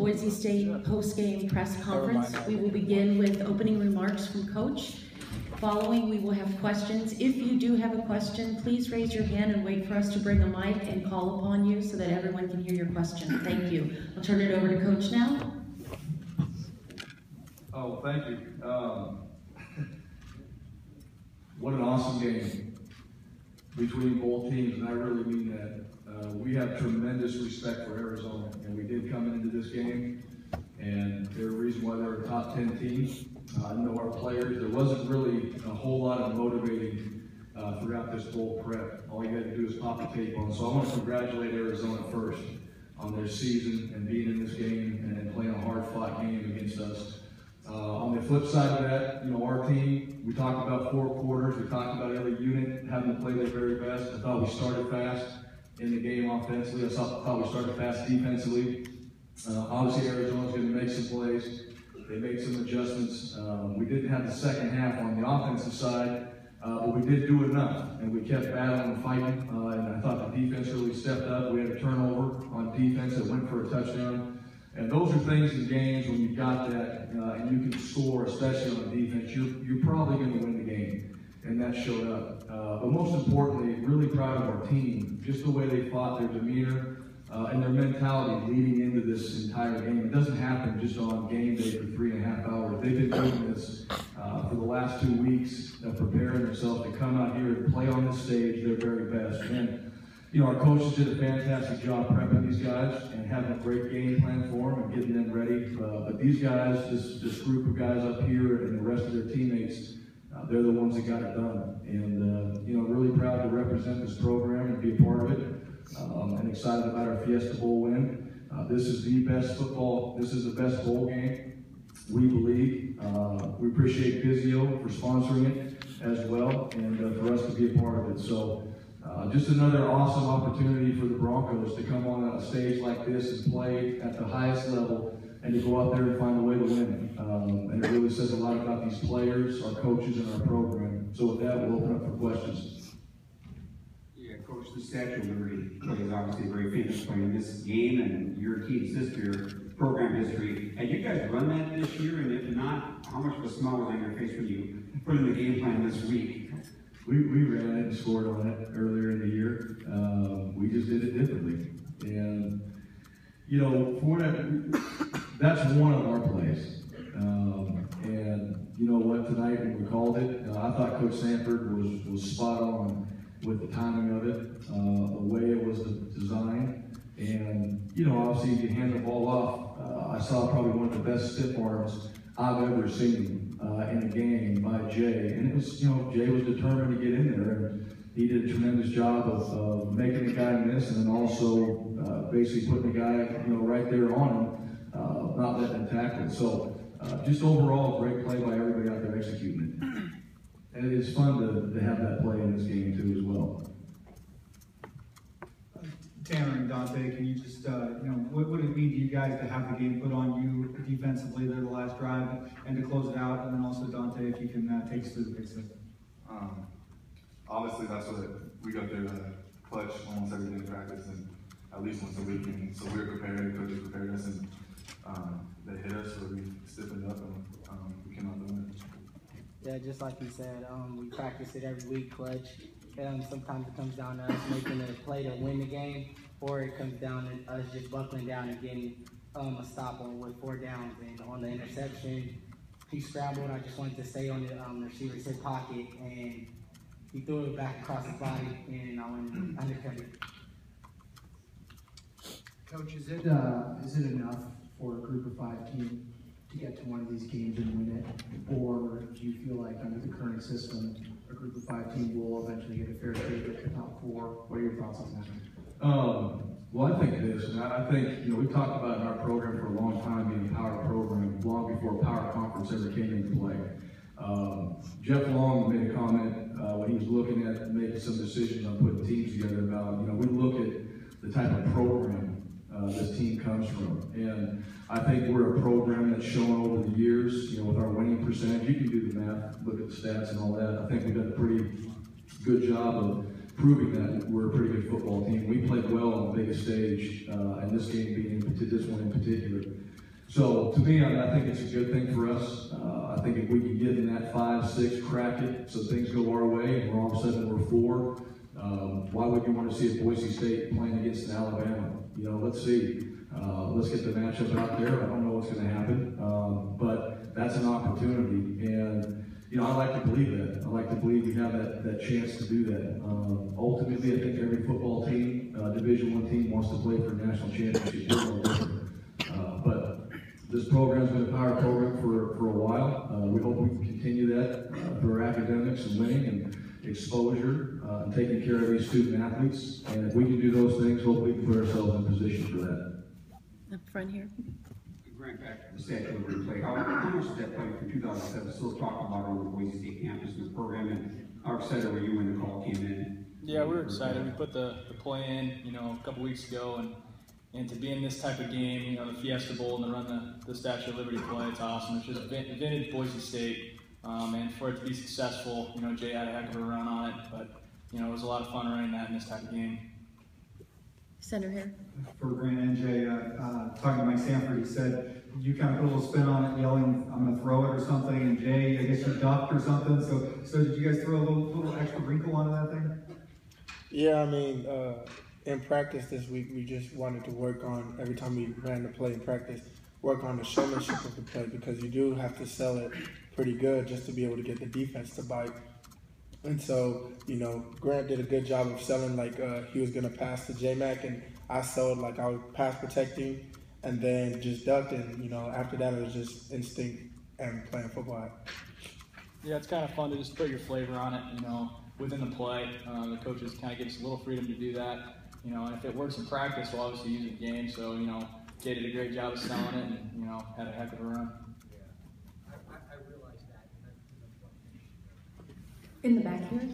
Boise State post-game press conference. We will begin with opening remarks from Coach. Following, we will have questions. If you do have a question, please raise your hand and wait for us to bring a mic and call upon you so that everyone can hear your question. Thank you. I'll turn it over to Coach now. Oh, thank you. What an awesome game between both teams, and I really mean that. We have tremendous respect for Arizona, and we did come into this game, and they're the reason why they're a top 10 team. I know our players, there wasn't really a whole lot of motivating throughout this bowl prep. All you had to do is pop the tape on. So I want to congratulate Arizona first on their season and being in this game and playing a hard-fought game against us. On the flip side of that, our team, we talked about 4 quarters, we talked about every unit having to play their very best. I thought we started fast in the game offensively. I thought we started fast defensively. Obviously, Arizona's going to make some plays. They made some adjustments. We didn't have the second half on the offensive side, but we did do enough, and we kept battling and fighting, and I thought the defense really stepped up. We had a turnover on defense that went for a touchdown. And those are things in games when you've got that and you can score, especially on defense, you're probably going to win the game. And that showed up. But most importantly, really proud of our team, just the way they fought, their demeanor, and their mentality leading into this entire game. It doesn't happen just on game day for 3.5 hours. They've been doing this for the last 2 weeks, preparing themselves to come out here and play on this stage their very best. And our coaches did a fantastic job prepping these guys and having a great game plan for them and getting them ready. But these guys, this group of guys up here and the rest of their teammates, they're the ones that got it done. And, really proud to represent this program and be a part of it. And excited about our Fiesta Bowl win. This is the best bowl game, we believe. We appreciate Vizio for sponsoring it as well and for us to be a part of it. So just another awesome opportunity for the Broncos to come on a stage like this and play at the highest level and to go out there and find a way to win. And it really says a lot about these players, our coaches, and our program. So with that, we'll open up for questions. Yeah, Coach, the Statue of Liberty is obviously very famous play in this game and your team's history, program history. Had you guys run that this year? And if not, how much of a smile was on your face when you put in the game plan this week? We ran it and scored on it earlier in the year. We just did it differently. And, for that, that's one of our plays. And you know what, tonight when we called it, I thought Coach Sanford was spot on with the timing of it, the way it was designed. And, obviously you hand the ball off. I saw probably one of the best stiff arms I've ever seen in a game by Jay. And it was, Jay was determined to get in there. And he did a tremendous job of making the guy miss and then also basically putting the guy, right there on him, not letting him tackle. So just overall, a great play by everybody out there executing it. And it's fun to have that play in this game too as well. Tanner and Dante, can you just, what would it mean to you guys to have the game put on you defensively there the last drive and to close it out? And then also, Dante, if you can take us through the big system. Obviously, that's what we go through clutch almost every day in practice and at least once a week. And so we were prepared, coaches prepared us, and they hit us, so we stiffened up and we came out doing it. Yeah, just like you said, we practice it every week, clutch. Sometimes it comes down to us making a play to win the game, or it comes down to us just buckling down and getting a stop on with 4 downs. And on the interception, he scrambled. I just wanted to stay on the receiver's hip pocket, and he threw it back across his body, and I went undercut it. Coach, is it enough for a group of 5 team to get to one of these games and win it, or do you feel like under the current system, a group of 5 team will eventually get a fair shake at the top 4? What are your thoughts on that? Well, I think this, and I think, we've talked about in our program for a long time being a power program, long before power conference ever came into play. Jeff Long made a comment when he was looking at making some decisions on putting teams together about, we look at the type of program this team comes from. And I think we're a program that's shown over the years, with our winning percentage. You can do the math, look at the stats and all that. I think we've done a pretty good job of proving that we're a pretty good football team. We played well on the biggest stage, and this game being this one in particular. So to me, I think it's a good thing for us. I think if we can get in that 5-6, crack it, so things go our way, and we're all of a sudden we're 4. Why would you want to see a Boise State playing against an Alabama? You know, let's see. Let's get the matchup out there. I don't know what's going to happen, but that's an opportunity. And, you know, I like to believe that. I like to believe we have that chance to do that. Ultimately, I think every football team, Division I team, wants to play for a national championship. But this program's been a power program for a while. We hope we can continue that through our academics and winning and exposure, and taking care of these student athletes. And if we can do those things, hopefully we can put ourselves in position for that. Up front here. Grant, back to the statue of replay. How much did that play from 2007 still talking about on the Boise State campus in the program, and how excited were you when the call came in? Yeah, we were excited. We put the play in, you know, a couple weeks ago, and to be in this type of game, you know, the Fiesta Bowl, and to run the Statue of Liberty play, it's awesome. It's just vintage Boise State, and for it to be successful, you know, Jay had a heck of a run on it, but, you know, it was a lot of fun running that in this type of game. Center here. For Grant and Jay, talking to Mike Sanford, he said you kind of put a little spin on it, yelling, "I'm going to throw it" or something, and Jay, I guess you ducked or something. So did you guys throw a little extra wrinkle onto that thing? Yeah, I mean, in practice this week, we just wanted to work on, every time we ran the play in practice, work on the showmanship of the play, because you do have to sell it pretty good just to be able to get the defense to bite. And so, you know, Grant did a good job of selling like he was going to pass to J-Mac, and I sold like I was pass protecting and then just ducked, and, you know, after that it was just instinct and playing football. Yeah, it's kind of fun to just put your flavor on it, you know, within the play. The coaches kind of give us a little freedom to do that, you know, and if it works in practice, we'll obviously use it in the game. So, you know, Jay did a great job of selling it, and, you know, had a heck of a run. I realized that. In the back here.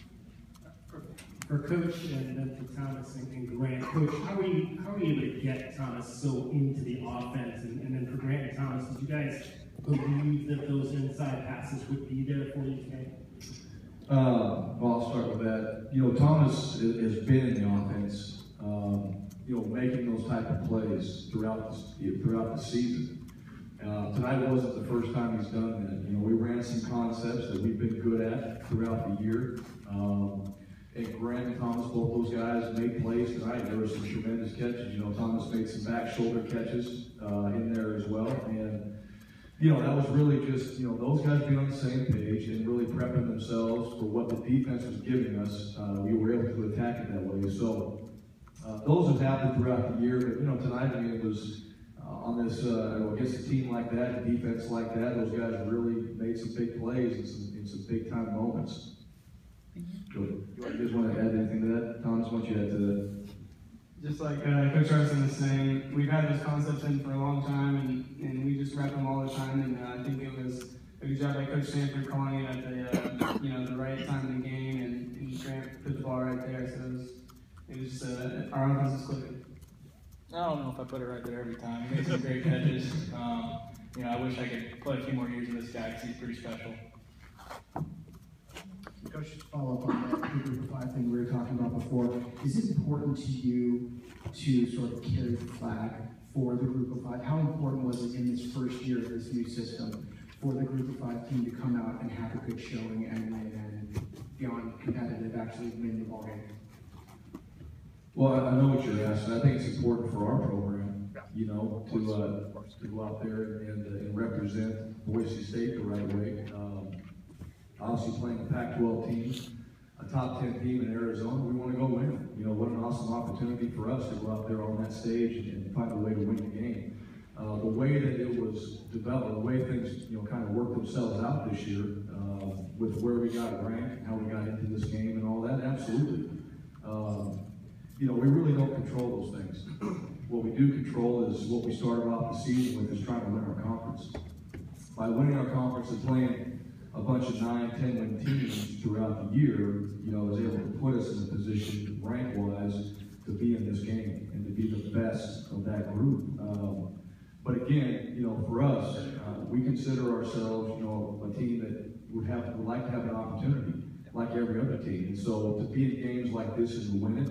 For Coach and for Thomas and Grant, Coach, how are you able to get Thomas so into the offense? And then for Grant and Thomas, did you guys believe that those inside passes would be there for you today? Well, I'll start with that. You know, Thomas has been in the offense, you know, making those type of plays throughout the season. Tonight wasn't the first time he's done that. You know, we ran some concepts that we've been good at throughout the year. And Grant and Thomas, both those guys made plays tonight. There were some tremendous catches. You know, Thomas made some back shoulder catches in there as well. And, you know, that was really just, you know, those guys being on the same page and really prepping themselves for what the defense was giving us. We were able to attack it that way. So those have happened throughout the year. But, you know, tonight, I mean, it was on this, against a team like that, a defense like that, those guys really made some big plays in some big time moments. Good. You guys want to add anything to that? Thomas, why don't you add to that? Just like Coach Harsin was saying, we've had those concepts in for a long time, and we just rep them all the time. And I think it was a good job by Coach Sanford calling it at the the right time in the game, and Grant put the ball right there. So it was our offense is clicking. I don't know if I put it right there every time. He made some great catches. You know, I wish I could play a few more years with this guy because he's pretty special. Coach, just follow up on that group of 5 thing we were talking about before. Is it important to you to sort of carry the flag for the group of 5? How important was it in this first year of this new system for the group of 5 team to come out and have a good showing and beyond competitive actually win the ball game? Well, I know what you're asking. I think it's important for our program, you know, to go out there and represent Boise State the right way. Obviously playing a Pac-12 team, a top 10 team in Arizona, we want to go win. You know, what an awesome opportunity for us to go out there on that stage and find a way to win the game. The way that it was developed, the way things, you know, kind of worked themselves out this year, with where we got ranked, how we got into this game and all that, absolutely. You know, we really don't control those things. What we do control is what we started off the season with, is trying to win our conference. By winning our conference and playing a bunch of 9-10 win teams throughout the year, you know, is able to put us in a position, rank-wise, to be in this game and to be the best of that group. But again, you know, for us, we consider ourselves, you know, a team that would like to have an opportunity, like every other team. And so to be in games like this and to win it,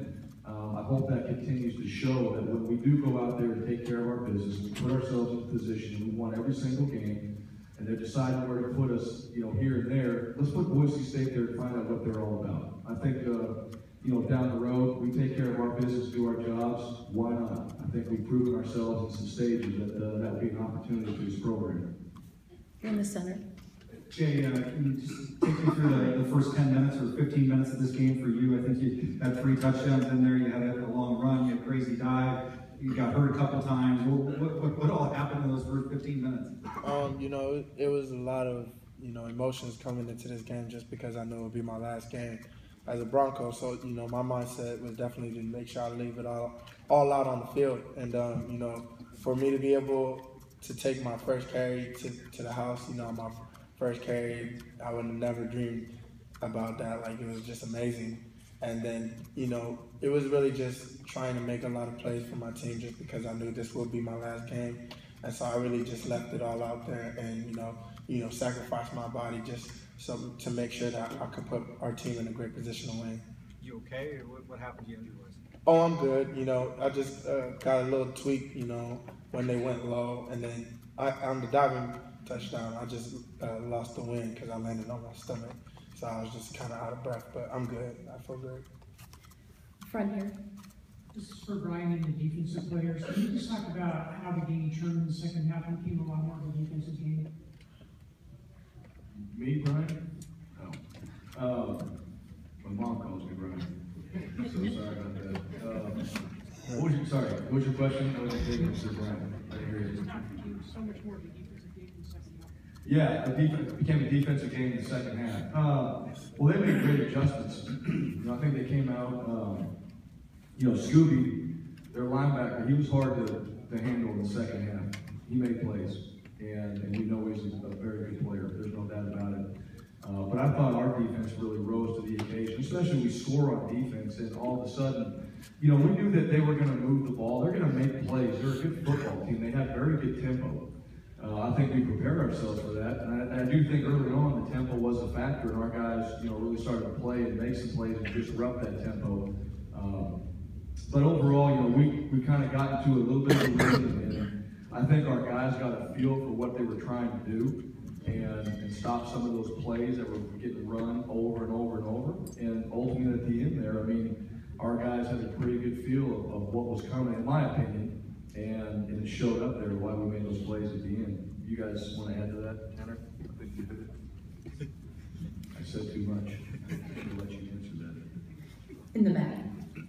I hope that continues to show that when we do go out there and take care of our business, we put ourselves in a position and we won every single game, and they're deciding where to put us, here and there. Let's put Boise State there to find out what they're all about. I think, down the road, we take care of our business, do our jobs. Why not? I think we've proven ourselves in some stages that that would be an opportunity for this program. In the center. Jay, can you just take me through the first 10 minutes or 15 minutes of this game for you? I think you had 3 touchdowns in there. You had a long run. You had a crazy dive. You got hurt a couple times. What all happened in those first 15 minutes? It was a lot of, emotions coming into this game just because I knew it would be my last game as a Bronco. So, my mindset was definitely to make sure I leave it all out on the field. And, for me to be able to take my first carry to the house, my first carry, I would have never dreamed about that. Like, it was just amazing. And then, it was really just trying to make a lot of plays for my team just because I knew this would be my last game. And so I really just left it all out there and, sacrificed my body just to make sure that I could put our team in a great position to win. You okay, or what happened to you injury-wise? Oh, I'm good. I just got a little tweak, when they went low. And then on the diving touchdown, I just lost the wind because I landed on my stomach. So I was just kind of out of breath, but I'm good. I feel good. Front here. This is for Bryan and the defensive players. Can you just talk about how the game turned in the second half and became a lot more of a defensive game? Me, Bryan? No. My mom calls me Bryan. So sorry about that. What was your question? I wasn't thinking, Mr. Bryan. I didn't hear you. So much more of a defensive game in the second half. Yeah, it became a defensive game in the second half. Well, they made great adjustments. I think they came out, Scooby, their linebacker, he was hard to handle in the second half. He made plays, and we know he's a very good player. There's no doubt about it. But I thought our defense really rose to the occasion, especially we score on defense, and all of a sudden, we knew that they were going to move the ball. They're going to make plays. They're a good football team. They have very good tempo. I think we prepared ourselves for that, and I do think early on the tempo was a factor, and our guys, really started to play and make some plays and disrupt that tempo. But overall, we kind of got into a little bit of a rhythm, and I think our guys got a feel for what they were trying to do and stop some of those plays that were getting run over and over and over. And ultimately at the end there, our guys had a pretty good feel of what was coming, in my opinion, and it showed up there why we made those plays at the end. You guys want to add to that, Tanner? I think you did it. I said too much. I'll let you answer that. In the back.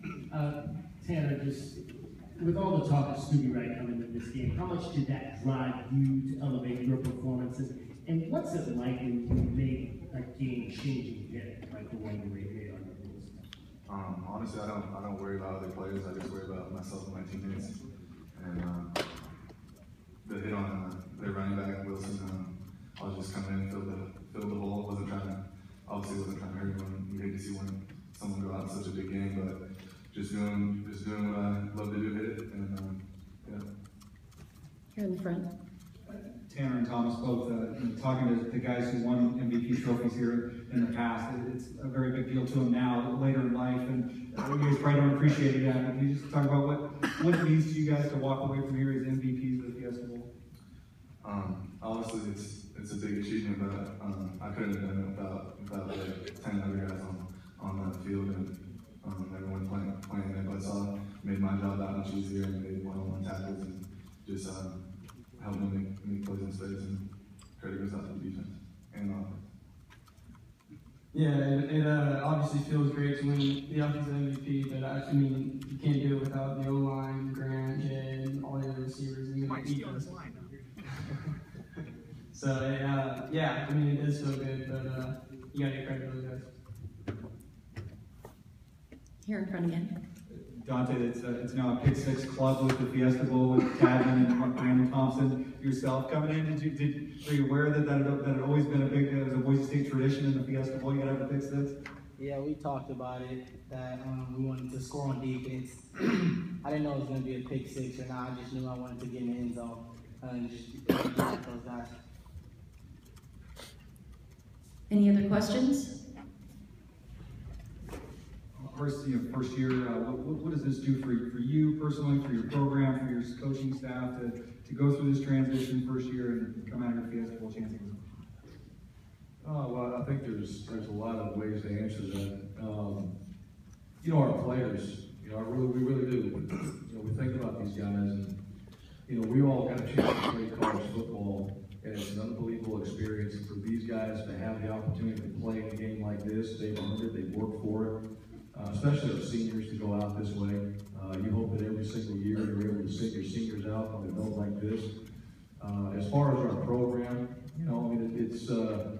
Tanner, just with all the talk of Scooby Wright coming in this game, how much did that drive you to elevate your performances? And what's it like when you make a game-changing hit like the one you made on the Bulls? Honestly, I don't worry about other players. I just worry about myself and my teammates. And the hit on their running back Wilson, I was just coming in, fill the hole. Wasn't trying to hurt anyone. You hate to see when someone go out in such a big game, but just doing what I love to do, hit it, and yeah. Here in the front. Tanner and Thomas both talking to the guys who won MVP trophies here in the past. It's a very big deal to them now, later in life, and you guys probably don't appreciate that. Can you just talk about what it means to you guys to walk away from here as MVPs of the Fiesta Bowl? Honestly, it's a big achievement, but I couldn't have done it without the 10 other guys on the field and everyone playing their butts off. Made my job that much easier and made one-on-one tackles and just helped me make plays in space, and credit goes out to the defense and the offense. Yeah, it obviously feels great to win the offensive MVP, but you can't do it without the O-line, Grant, Jay, and all the other receivers. You might be on this line. So, yeah, it does feel good, but you gotta get credit to those guys. Here in front again. Dante, it's now a pick six club with the Fiesta Bowl with Tadman and Brandon Thompson. Yourself coming in, were you aware that had always been it was a Boise State tradition in the Fiesta Bowl? You got to have a pick six. Yeah, we talked about it that we wanted to score on defense. I didn't know it was going to be a pick six or not. I just knew I wanted to get in the end zone and just get those guys. Any other questions? First year, what does this do for you personally, for your program, for your coaching staff to go through this transition first year and come out of your Fiesta Bowl champions? Well, I think there's a lot of ways to answer that. Our players, we really do. We think about these guys, and we all got a chance to play college football, and it's an unbelievable experience. And for these guys to have the opportunity to play in a game like this, they've earned it, they've worked for it. Especially our seniors to go out this way. You hope that every single year you're able to send your seniors out on a note like this. As far as our program, it's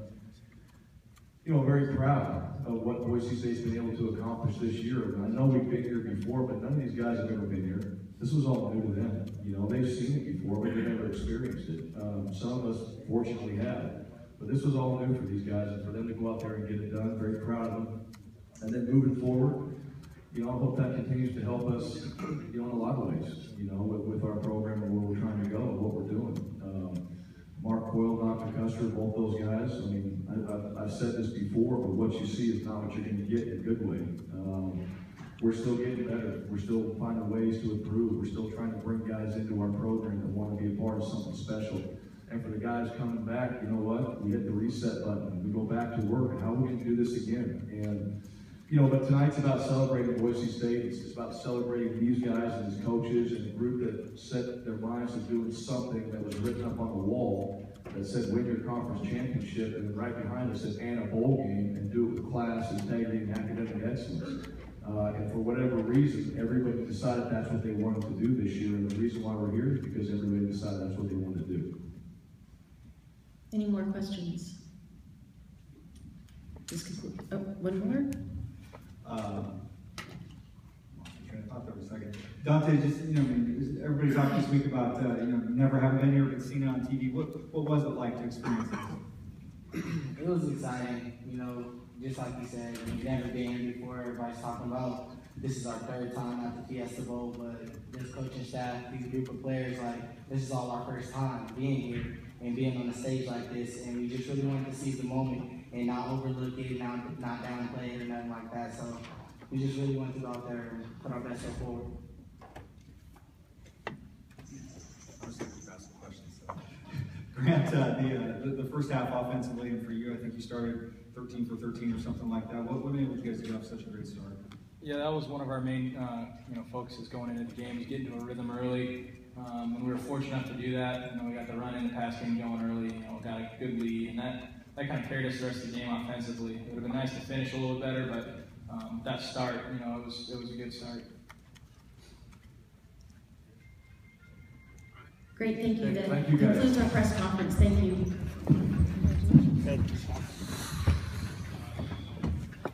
very proud of what Boise State's been able to accomplish this year. I know we've been here before, but none of these guys have ever been here. This was all new to them. They've seen it before, but they've never experienced it. Some of us fortunately have. But this was all new for these guys, and for them to go out there and get it done, very proud of them. And then moving forward, I hope that continues to help us, in a lot of ways, with our program and where we're trying to go and what we're doing. Mark Coyle, Dr. Custer, both those guys, I've said this before, but what you see is not what you're going to get in a good way. We're still getting better. We're still finding ways to improve. We're still trying to bring guys into our program that want to be a part of something special. And for the guys coming back, you know what? We hit the reset button. We go back to work. And how are we going to do this again? And but tonight's about celebrating Boise State. It's about celebrating these guys and his coaches and the group that set their minds to doing something that was written up on the wall that said win your conference championship, and then right behind it said and a bowl game, and do it with class, integrity, and academic excellence. And for whatever reason, everybody decided that's what they wanted to do this year, and the reason why we're here is because everybody decided that's what they wanted to do. Any more questions? This concludes. Oh, one more? I thought there was a second. Dante, just, everybody talked this week about, never having been here but seen it on TV. What was it like to experience this? It was exciting, just like you said, we've never been here before. Everybody's talking about this is our third time at the Fiesta Bowl, but this coaching staff, these group of players, this is all our first time being here and being on a stage like this, and we just really wanted to seize the moment and not overlook it, not downplay it or nothing like that. So we just really wanted to go out there and put our best foot forward. Grant, the first half offensively, and for you, I think you started 13 for 13 or something like that. What enabled you guys to get off such a great start? Yeah, that was one of our main focuses going into the game, is getting to a rhythm early. And we were fortunate enough to do that. We got the run in the pass game going early. Got a good lead, and that kind of carried us the rest of the game offensively. It would have been nice to finish a little better, but that start, it was a good start. Great, thank you. That Thank you, guys. concludes our press conference.